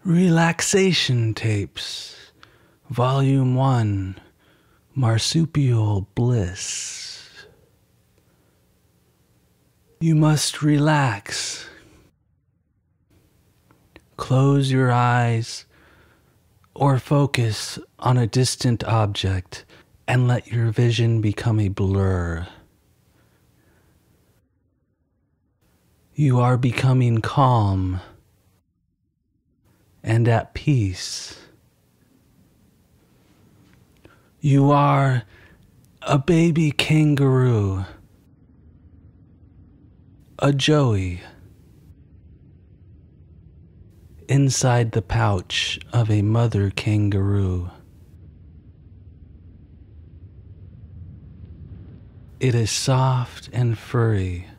Relaxation Tapes, Volume 1, Marsupial Bliss. You must relax. Close your eyes or focus on a distant object and let your vision become a blur. You are becoming calm and at peace. You are a baby kangaroo, a joey, inside the pouch of a mother kangaroo. It is soft and furry,